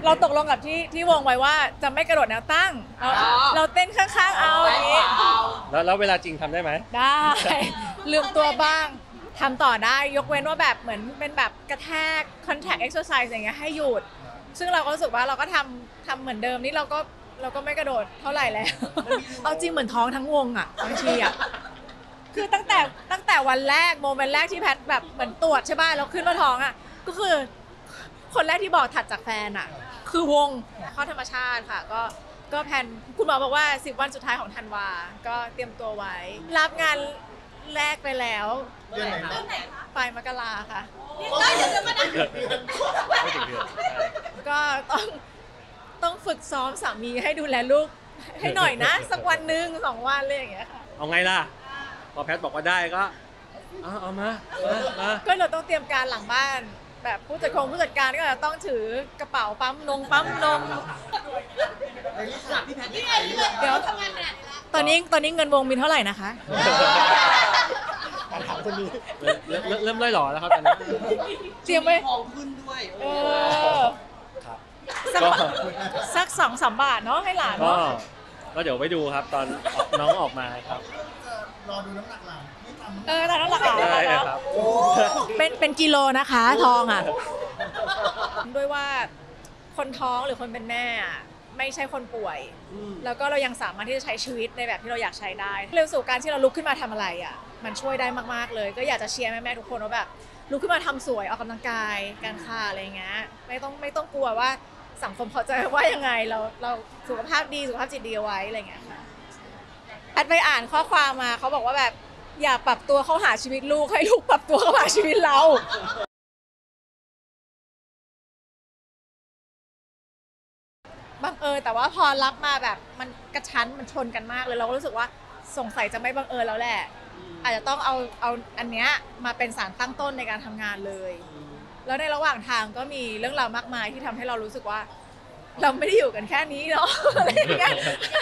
เราตกลงกับที่วงไว้ว่าจะไม่กระโดดแนวตั้งเราเต้นข้างๆเอาอย่างนี้แล้วเวลาจริงทำได้ไหมได้ลืมตัวบ้างทำต่อได้ยกเว้นว่าแบบเหมือนเป็นแบบกระแทก contact exercise อย่างเงี้ยให้หยุดซึ่งเราก็รู้สึกว่าเราก็ทำเหมือนเดิมนี่เราก็ไม่กระโดดเท่าไหร่แล้วเอาจริงเหมือนท้องทั้งวงอ่ะบางทีอ่ะคือตั้งแต่วันแรกโมเมนต์แรกที่แพทแบบเหมือนตรวจใช่ป่ะแล้วขึ้นมาท้องอ่ะก็คือคนแรกที่บอกถัดจากแฟนอ่ะคือวงเข้าธรรมชาติค่ะก็แผนคุณหมอบอกว่า10 วันสุดท้ายของธันวาก็เตรียมตัวไว้รับงานแรกไปแล้วเดือนไหนนะปลายมกราค่ะก็เดือนมาได้ไม่ถึงเดือนก็ต้องฝึกซ้อมสามีให้ดูแลลูกให้หน่อยนะสักวันหนึ่ง2 วันเลยอย่างเงี้ยค่ะเอาไงล่ะพอแพทบอกว่าได้ก็เอามาก็เราต้องเตรียมการหลังบ้านแบบผู้จัดการก็จะต้องถือกระเป๋าปั๊มนมเดี๋ยวตอนนี้เงินวงมีเท่าไหร่นะคะถามคนนี้เริ่มไล่หล่อแล้วครับตอนนี้เตรียมไว้ทองขึ้นด้วยครับสัก2-3 บาทเนาะให้หลานเนาะก็เดี๋ยวไปดูครับตอนน้องออกมาครับรอดูน้ำหนักหลานแต่น้ำหนักหลานครับเป็นกิโลนะคะทองอ่ะด้วยว่าคนท้องหรือคนเป็นแม่ไม่ใช่คนป่วยแล้วก็เรายังสามารถที่จะใช้ชีวิตในแบบที่เราอยากใช้ได้เร็วสู่การที่เราลุกขึ้นมาทำอะไรอ่ะมันช่วยได้มากๆเลยก็อยากจะเชียร์แม่ๆทุกคนว่าแบบลุกขึ้นมาทำสวยออกกำลังกายการค่าอะไรเงี้ยไม่ต้องกลัวว่าสังคมพอใจว่ายังไงเราสุขภาพดีสุขภาพจิตดีเอาไว้อะไรเงี้ยค่ะแอดไปอ่านข้อความมาเขาบอกว่าแบบอย่าปรับตัวเข้าหาชีวิตลูกให้ลูกปรับตัวเข้าหาชีวิตเราบังเอิญแต่ว่าพอรับมาแบบมันกระชั้นมันชนกันมากเลยเราก็รู้สึกว่าสงสัยจะไม่บังเอิญแล้วแหละอาจจะต้องเอาอันเนี้ยมาเป็นสารตั้งต้นในการทำงานเลยแล้วในระหว่างทางก็มีเรื่องราวมากมายที่ทำให้เรารู้สึกว่าเราไม่ได้อยู่กันแค่นี้เนาะอะไรอย่างเงี้ย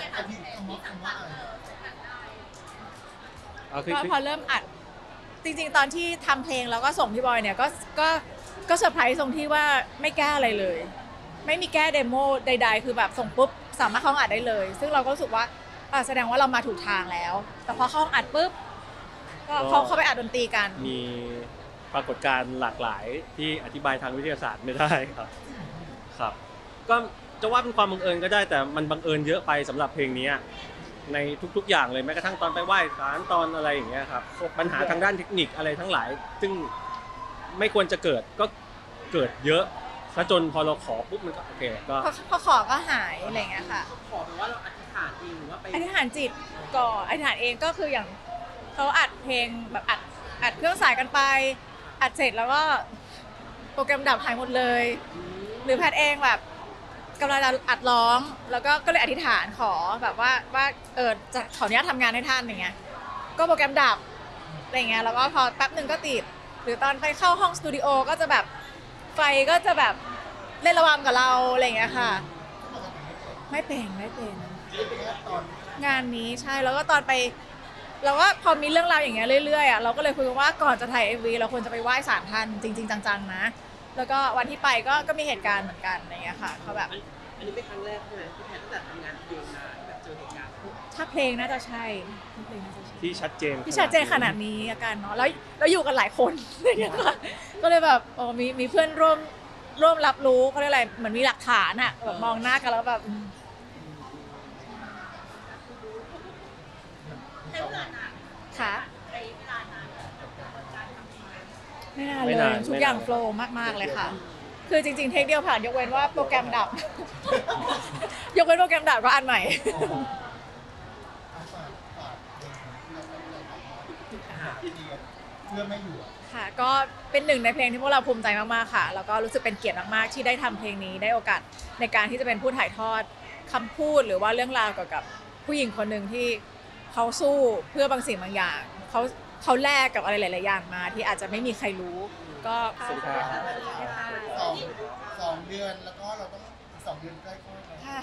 ก็พอเริ่มอัดจริงๆตอนที่ทำเพลงแล้วก็ส่งพี่บอยเนี่ยก็เซอร์ไพรส์ตรงที่ว่าไม่แก้อะไรเลยไม่มีแก้เดโมใดๆคือแบบส่งปุ๊บสามารถเข้าห้องอัดได้เลยซึ่งเราก็รู้สึกว่าแสดงว่าเรามาถูกทางแล้วแต่พอเข้าห้องอัดปุ๊บก็เข้าไปอัดดนตรีกันมีปรากฏการณ์หลากหลายที่อธิบายทางวิทยาศาสตร์ไม่ได้ครับก็จะว่าเป็นความบังเอิญก็ได้แต่มันบังเอิญเยอะไปสำหรับเพลงนี้ในทุกๆอย่างเลยแม้กระทั่งตอนไปไหว้ศาลตอนอะไรอย่างเงี้ยครับปัญหาทางด้านเทคนิคอะไรทั้งหลายซึ่งไม่ควรจะเกิดก็เกิดเยอะแล้วจนพอเราขอปุ๊บมันก็โอเคก็พอขอก็หายอะไรอย่างเงี้ยค่ะขอแปลว่าเราอธิษฐานเองหรือว่าไปอธิษฐานจิตก่อนอธิษฐานเองก็คืออย่างเขาอัดเพลงแบบอัดเครื่องสายกันไปอัดเสร็จแล้วก็โปรแกรมดับหายหมดเลยหรือแพทเองแบบกำลังจะอัดร้องแล้วก็เลยอธิษฐานขอแบบว่าจะขออนุญาตทำงานให้ท่านอย่างเงี้ยก็โปรแกรมดับอะไรเงี้ยแล้วก็พอแป๊บนึงก็ติดหรือตอนไปเข้าห้องสตูดิโอก็จะแบบไฟก็จะแบบเล่นระวำกับเราอะไรเงี้ยค่ะไม่เป็นงานนี้ใช่แล้วก็ตอนไปเราก็พอมีเรื่องราวอย่างเงี้ยเรื่อยๆเราก็เลยคุยกันว่าก่อนจะถ่าย MV เราควรจะไปไหว้ศาลท่านจริงๆจังๆนะแล้วก็วันที่ไปก็มีเหตุการณ์เหมือนกันอะไรเงี้ยค่ะเขาแบบอันนี้เป็นครั้งแรกใช่ไหมที่แพทตั้งแต่ทำงานเพลงมาแบบเจอเหตุการณ์ถ้าเพลงน่าจะใช่ที่ชัดเจนขนาดนี้อาการเนาะแล้วอยู่กันหลายคนอะไรเงี้ยค่ะก็เลยแบบมีเพื่อนร่วมรับรู้เขาเรียกอะไรเหมือนมีหลักฐานอะแบบมองหน้ากันแล้วแบบค่ะไม่นานเลยทุกอย่างโฟล์มากๆเลยค่ะคือจริงๆเทคเดียวผ่านยกเว้นว่าโปรแกรมดับยกเว้นโปรแกรมดับก็อันใหม่เพื่อไม่อยู่ค่ะก็เป็นหนึ่งในเพลงที่พวกเราภูมิใจมากๆค่ะแล้วก็รู้สึกเป็นเกียรติมากๆที่ได้ทำเพลงนี้ได้โอกาสในการที่จะเป็นผู้ถ่ายทอดคำพูดหรือว่าเรื่องราวเกี่ยวกับผู้หญิงคนหนึ่งที่เขาสู้เพื่อบางสิ่งบางอย่างเขาแลกกับอะไรหลายๆอย่างมาที่อาจจะไม่มีใครรู้ก็สวัสดีครับ 2 เดือนแล้วก็เราต้อง2 เดือนใกล้คลอด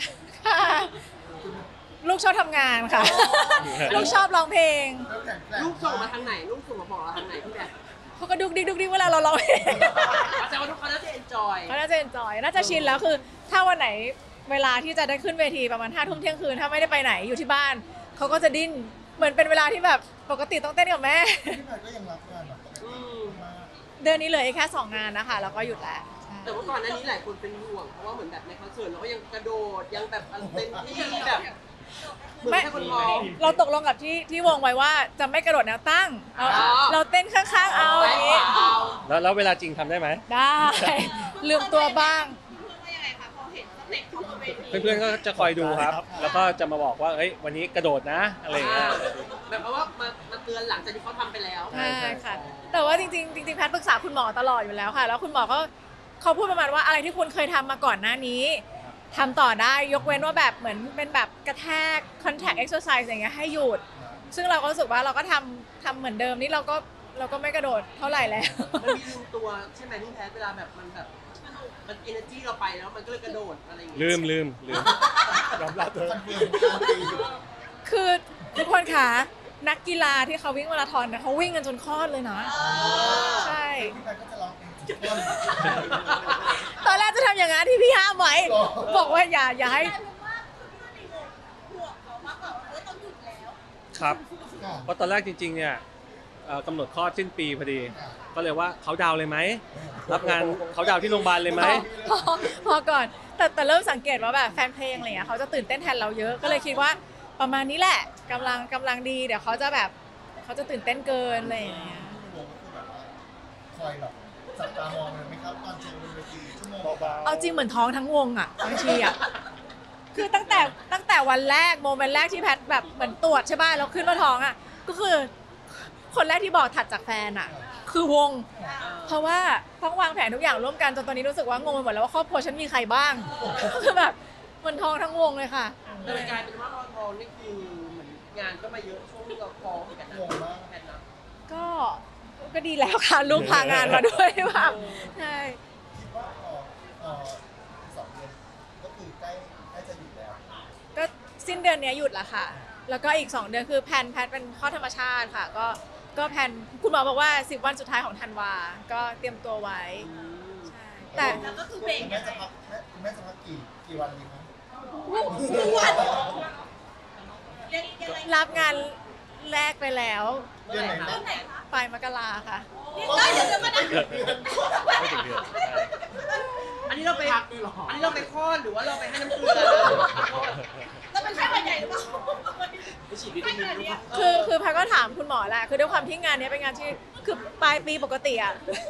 ลูกชอบทำงานค่ะลูกชอบร้องเพลงลูกส่งมาทางไหนลูกส่งมาบอกเราทางไหนพี่แบเขาก็ดุกดิกดุกดิกเวลาเราร้องเพลงแต่ว่าทุกคนน่าจะ enjoy เขาน่าจะเอนจอยน่าจะชินแล้วคือ ถ้าวันไหนเวลาที่จะได้ขึ้นเวทีประมาณ5 ทุ่มเที่ยงคืนถ้าไม่ได้ไปไหนอยู่ที่บ้านเขาก็จะดิ้นเหมือนเป็นเวลาที่แบบปกติต้องเต้นกับแม่พี่แพทก็ยังรับงานแบบปกติมากเดือนนี้เหลืออีกแค่2 งานนะคะแล้วก็หยุดแล้วใช่แต่ว่าก่อนหน้านี้หลายคนเป็นห่วงเพราะว่าเหมือนแบบในคอนเสิร์ตเราก็ยังกระโดดยังแบบเต็มที่แบบเหมือนแค่คนท้องเราตกลงกับที่วงไว้ว่าจะไม่กระโดดแนวตั้งเราอ๋อเราเต้นข้างๆเอาอย่างนี้แล้วเวลาจริงทำได้ไหมได้ ลืมตัวบ้างเพื่อนๆก็จะคอยดูครับ แล้วก็จะมาบอกว่าเฮ้ยวันนี้กระโดดนะอะไรอย่างเงี้ยแบบเพราะว่ามาเตือนหลังจากที่เขาทำไปแล้วใช่ค่ะ แต่ว่าจริงๆแพทย์ปรึกษาคุณหมอตลอดอยู่แล้วค่ะ แล้วคุณหมอก็เขาพูดประมาณว่าอะไรที่คุณเคยทำมาก่อนหน้านี้ทำต่อได้ยกเว้นว่าแบบเหมือนเป็นแบบกระแทก contact exercise อย่างเงี้ยให้หยุด ซึ่งเราก็รู้สึกว่าเราก็ทำเหมือนเดิมนี่เราก็ไม่กระโดดเท่าไหร่แล้วมันมีลืมตัวใช่ไหมพี่แพทเวลาแบบมันแบบมัน energy เราไปแล้วมันก็เลยกระโดดอะไรอย่างเงี้ยลืมยอมรับเลยคอนเฟิร์มการตีคือทุกคนคะนักกีฬาที่เขาวิ่งมาราธอนเนี่ยเขาวิ่งกันจนคลอดเลยนะ ใช่พี่แพทก็จะร้องเพลงจุดต้นตอนแรกจะทำอย่างนั้นที่พี่ห้ามไว้หรอบอกว่าอย่าให้ครับค่ะเพราะตอนแรกจริงๆเนี่ยกำหนดคลอดสิ้นปีพอดี ก็เลยว่าเขาดาวน์เลยไหมรับงานเขาดาวน์ที่โรงพยาบาลเลยไหมพอก่อนแต่เริ่มสังเกตว่าแบบแฟนเพลงอะไรเงี้ยเขาจะตื่นเต้นแทนเราเยอะก็เลยคิดว่าประมาณนี้แหละกำลังดีเดี๋ยวเขาจะตื่นเต้นเกินอะไรอย่างเงี้ยพี่วงก็คือแบบว่าคอยแบบจับตามองเลยไหมครับตอนโชว์บนเวทีชั่วโมงเบาเอาจริงเหมือนท้องทั้งวงอ่ะบางทีอ่ะคือตั้งแต่วันแรกโมเมนต์แรกที่แพทแบบเหมือนตรวจใช่ป่ะแล้วขึ้นมาท้องอ่ะก็คือคนแรกที่บอกถัดจากแฟนอ่ะ คือวง เพราะว่าต้องวางแผนทุกอย่างร่วมกันจนตอนนี้รู้สึกว่างงไปหมดแล้วว่าครอบครัวฉันมีใครบ้าง คือแบบมันท้องทั้งวงเลยค่ะแต่มันกลายเป็นว่าพอทองนี่คือเหมือนงานก็มาเยอะช่วงที่เราท้องเหมือนกันนะแพทนะก็ดีแล้วค่ะลูกพางานมาด้วยว่าใช่ๆคิดว่า2 เดือนก็คือใกล้จะหยุดแล้วก็สิ้นเดือนเนี้ยหยุดละค่ะ แล้วก็อีก2 เดือนคือแพนเป็นข้อธรรมชาติค่ะ ก็แพนคุณหมอบอกว่า10 วันสุดท้ายของธันวาก็เตรียมตัวไว้ใช่แต่แล้วก็คือเบรกคุณแม่จะพักกี่วันดีครับรับงานแรกไปแล้วเดือนไหนนะปลายมกราค่ะไม่ถึงเดือนใช่อันนี้เราไปคลอดหรือว่าเราไปให้น้ำเกลือแล้วเป็นไข้หวัดใหญ่หรือเปล่าไปฉีดวิตามินหรือเปล่าคือพายก็ถามคุณหมอแหละคือด้วยความที่งานนี้เป็นงานที่คือปลายปีปกติอะ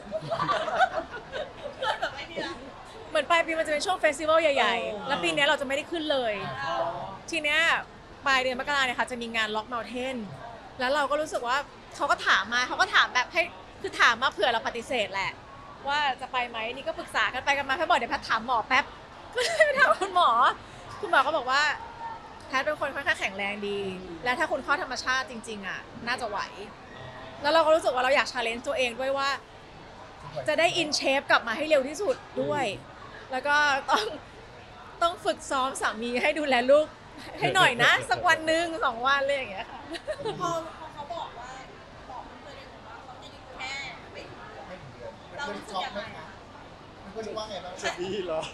แบบไอ้นี่นะเหมือนปลายปีมันจะเป็นช่วงเฟสติวัลใหญ่ๆ แล้วปีนี้เราจะไม่ได้ขึ้นเลย ทีเนี้ยปลายเดือนมกราเนี่ยค่ะจะมีงานล็อกเมลเทนแล้วเราก็รู้สึกว่าเขาก็ถามแบบให้คือถามมาเผื่อเราปฏิเสธแหละ ว่าจะไปไหมนี่ก็ปรึกษากันไปกันมาแพทย์บอกเดี๋ยวแพทย์ถามหมอแป๊บ ก็เลยไปถามคุณหมอก็บอกว่าแพทย์เป็นคนค่อนข้างแข็งแรงดี และถ้าคุณคลอดธรรมชาติจริงๆอ่ะน่าจะไหว แล้วเราก็รู้สึกว่าเราอยากชาเลนจ์ตัวเองด้วยว่า จะได้อินเชฟกลับมาให้เร็วที่สุดด้วย แล้วก็ต้องฝึกซ้อมสามีให้ดูแลลูกให้หน่อยนะ สักวันหนึ่ง2 วันเลยอย่างเงี้ยค่ะพอเขาบอกว่าบอกเพื่อนๆเลยว่าเขาจะหยุดแค่ไม่ถึงเดือนไม่ถึงเดือนเพื่อนช็อกไหมคะเพื่อนว่าไงบ้างจะดีเหรอ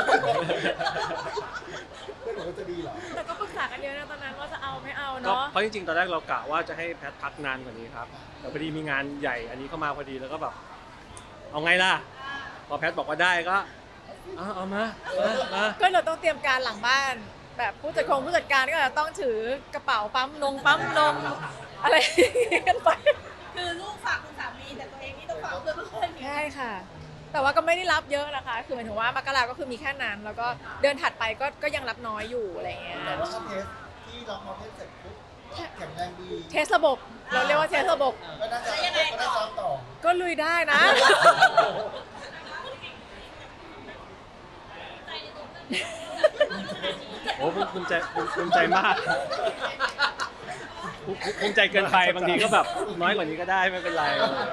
เพื่อนบอกว่าจะดีเหรอแต่ก็ปรึกษากันเยอะนะตอนนั้นว่าจะเอาไม่เอาก็เนาะเพราะจริงๆ ตอนแรกเรากะว่าจะให้แพทพักนานกว่านี้ครับ แต่พอดีมีงานใหญ่อันนี้เข้ามาพอดีแล้วก็แบบ เอาไงล่ะ พอแพทบอกว่าได้ก็เอามาก็เราต้องเตรียมการหลังบ้าน แบบผู้จัดการก็จะต้องถือกระเป๋าปั๊มนมอะไรกันไปคือลูกฝากคุณสามีแต่ตัวเองนี่ต้องฝากเพื่อนๆใช่ค่ะ แต่ว่าก็ไม่ได้รับเยอะนะคะ คือหมายถึงว่ามกราก็คือมีแค่นั้น แล้วก็เดือนถัดไปก็ยังรับน้อยอยู่อะไรอย่างเงี้ยแต่ว่าถ้าเทสที่ล็อกมาเทสเสร็จปุ๊บแข็งแรงดีเทสระบบ เราเรียกว่าเทสระบบก็น่าจะต่อก็ลุยได้นะโอ้ภูมิใจมากภูมิใจเกินไปบางทีก็แบบน้อยกว่านี้ก็ได้ไม่เป็นไร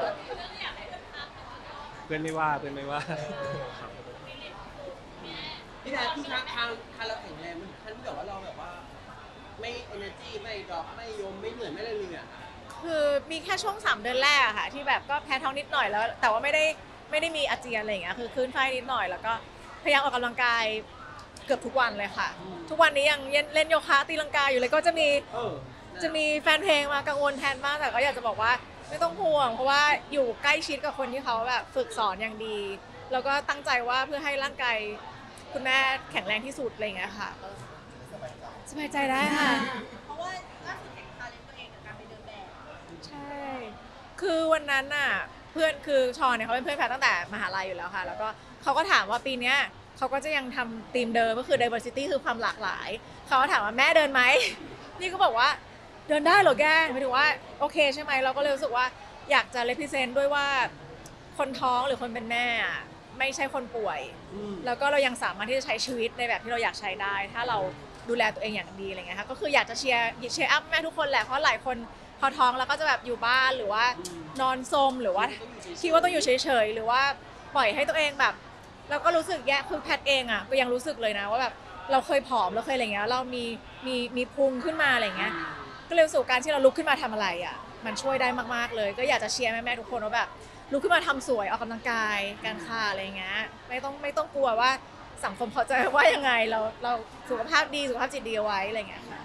เพื่อนไม่ว่าครับพี่แพทที่ทางเราแข็งแรงมันท่านที่แบบว่าเราแบบว่าไม่ energy ไม่ดรอปไม่ยมไม่เหนื่อยไม่อะไรเลยอ่ะขคือมีแค่ช่วง3 เดือนแรกอะค่ะที่แบบก็แพ้ท้องนิดหน่อยแล้ว แต่ว่าไม่ได้มีอาเจียนอะไรอย่างเงี้ยคือคลื่นไส้นิดหน่อยแล้วก็พยายามออกกำลังกายเกือบทุกวันเลยค่ะ ทุกวันนี้ยังเล่นโยคะตีลังกาอยู่เลยก็จะมีแฟนเพลงมากังวลแทนมากแต่ก็อยากจะบอกว่าไม่ต้องห่วงเพราะว่าอยู่ใกล้ชิดกับคนที่เขาแบบฝึกสอนอย่างดี แล้วก็ตั้งใจว่าเพื่อให้ร่างกายคุณแม่แข็งแรงที่สุดอะไรอย่างเงี้ยค่ะสบายใจได้ค่ะเพราะว่าล่าสุดเห็นทาเลนตัวเองกับการไปเดินแบบใช่ คือวันนั้นน่ะเพื่อนคือชอนเนี่ยเขาเป็นเพื่อนแพทตั้งแต่มหาลัยอยู่แล้วค่ะ แล้วก็เขาก็ถามว่าปีเนี้ยเขาก็จะยังทำธีมเดิมก็คือ diversity คือความหลากหลาย เขาก็ถามว่าแม่เดินไหม นี่ก็บอกว่าเดินได้เหรอแกหมายถึงว่าโอเคใช่ไหมเราก็เลยรู้สึกว่าอยากจะ represent ด้วยว่าคนท้องหรือคนเป็นแม่อะไม่ใช่คนป่วย แล้วก็เรายังสามารถที่จะใช้ชีวิตในแบบที่เราอยากใช้ได้ ถ้าเราดูแลตัวเองอย่างดีอะไรเงี้ยค่ะก็คืออยากจะเชียร์อัพแม่ทุกคนแหละเพราะหลายคนพอท้องแล้วก็จะแบบอยู่บ้านหรือว่านอนซมหรือว่าคิดว่าต้องอยู่เฉยๆหรือว่าปล่อยให้ตัวเองแบบเราก็รู้สึกแย่คือแพทเองอ่ะก็ยังรู้สึกเลยนะว่าแบบเราเคยผอมเราเคยอะไรเงี้ยเรามีพุงขึ้นมาอะไรเงี้ยก็เลยรู้สึกการที่เราลุกขึ้นมาทำอะไรอ่ะมันช่วยได้มากๆเลยก็อยากจะเชียร์แม่ๆทุกคนว่าแบบลุกขึ้นมาทำสวยออกกำลังกายการค่าอะไรเงี้ยไม่ต้องกลัวว่าสังคมเขาจะว่ายังไงเราสุขภาพดีสุขภาพจิตดีเอาไว้อะไรเงี้ยค่ะ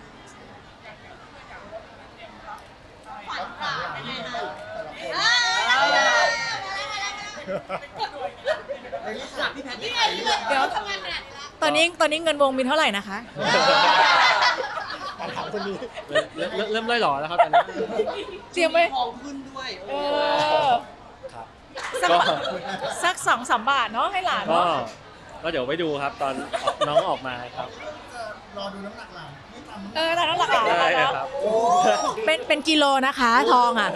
ขวัญกราบเป็นไงคะหลับพี่แพทย์นี่ไงเดี๋ยวทำงานขนาดนี้แล้วตอนนี้เงินวงมีเท่าไหร่นะคะถามคนนี้เริ่มไล่หล่อแล้วครับตอนนี้เตรียมไว้ทองขึ้นด้วยเออครับสัก2-3 บาทเนาะให้หลานก็เนาะก็เดี๋ยวไว้ดูครับตอนน้องออกมาครับจะรอดูน้ำหนักหลังไม่ทำแต่นั่นแหละค่ะได้คเนาะรับเป็นกิโลนะคะทองอ่ะ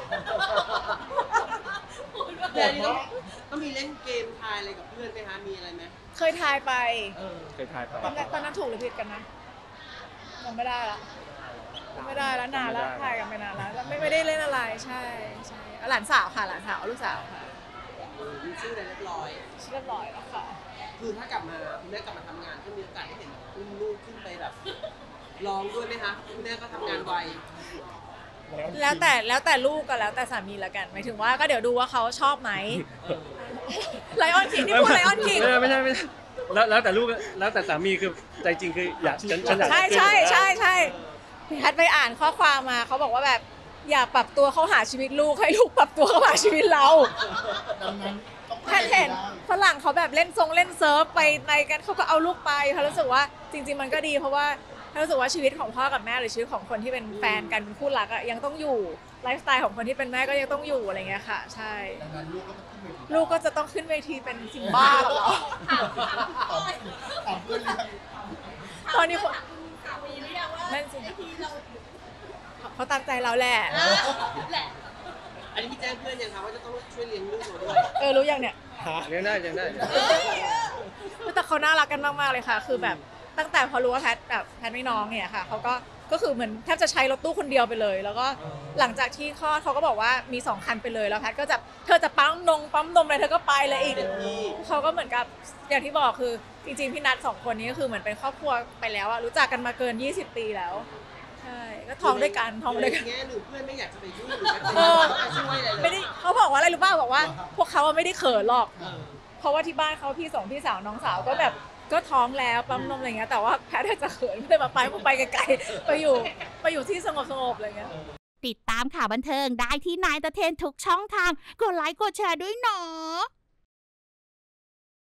แต่นี่ต้องมีเล่นเกมทายอะไรกับเพื่อนไหมคะมีอะไรไหมเคยทายไปเคยทายไปตอนนั้นถูกหรือผิดกันนะจำไม่ได้ละจำไม่ได้แล้วนานแล้วทายกันไปนานแล้วไม่ได้เล่นอะไรใช่หลานสาวค่ะหลานสาวลูกสาวค่ะมีชื่ออะไรเรียบร้อยเรียบร้อยแล้วค่ะคือถ้ากลับมาคุณแม่กลับมาทำงานก็มีโอกาสได้เห็นอุ้มลูกขึ้นไปแบบร้องด้วยไหมคะคุณแม่ก็ทำงานไวแล้วแต่ลูกก็แล้วแต่สามีละกันหมายถึงว่าก็เดี๋ยวดูว่าเขาชอบไหมไลออนคิงนี่พูดไลออนคิงไม่ใช่แล้วแต่ลูกแล้วแต่สามีคือใจจริงคืออยากฉันอยากใช่ขึ้นใช่พี่แพทย์ไปอ่านข้อความมาเขาบอกว่าแบบอย่าปรับตัวเข้าหาชีวิตลูกให้ลูกปรับตัวเข้าหาชีวิตเราดังนั้นต้องแพทย์เห็นฝรั่งเขาแบบเล่นเล่นเซิร์ฟไปในกันเขาก็เอาลูกไปเขารู้สึกว่าจริง ๆมันก็ดีเพราะว่าเขารู้สึกว่าชีวิตของพ่อกับแม่หรือชีวิตของคนที่เป็นแฟนกันเป็นคู่รักอะยังต้องอยู่ไลฟ์สไตล์ของคนที่เป็นแม่ก็ยังต้องอยู่อะไรเงี้ยค่ะใช่ดังนั้นลูกก็ต้องขึ้นเวทีลูกก็จะต้องขึ้นเวทีเป็นซิมบ้าเหรอถามเพื่อนยังตอนนี้คนสามีหรือยังว่านั่นสิไอ้ทีเราเขาตามใจเราแหละแหละอันนี้พี่แจ้งเพื่อนยังคะว่าจะต้องช่วยเลี้ยงลูกเราด้วยรู้ยังเนี่ยยังได้ยังได้แต่เขาน่ารักกันมากๆเลยค่ะ คือแบบตั้งแต่พอรู้ว่าแพทไม่น้องเนี่ยค่ะเขาก็คือเหมือนแทบจะใช้รถตู้คนเดียวไปเลย แล้วก็หลังจากที่คลอดเขาก็บอกว่ามี2 คันไปเลยแล้วแพทก็จะเธอจะปั๊มนมอะไรเธอก็ไปเลยอีกเขาก็เหมือนกับอย่างที่บอกคือจริงๆพี่นัท2 คนนี้ก็คือเหมือนเป็นครอบครัวไปแล้วอะรู้จักกันมาเกิน20 ปีแล้วใช่ก็ท้องด้วยกันท้องด้วยกันแง่หนึ่งเพื่อนไม่อยากจะไปยุ่งหรือเออไปช่วยอะไรเลยไม่ได้เขาบอกว่าอะไรรู้ป่าวบอกว่า พวกเขาอะไม่ได้เขินหรอก เพราะว่าที่บ้านเขาพี่2 พี่สาวน้องสาวก็แบบก็ท้องแล้วปั๊มนมอะไรเงี้ยแต่ว่าแพทย์จะเขินไม่ได้มาไปไกลๆไปอยู่ที่สงบอะไรเงี้ยติดตามข่าวบันเทิงได้ที่นายตะเทนทุกช่องทาง กดไลค์กดแชร์ด้วยเนาะ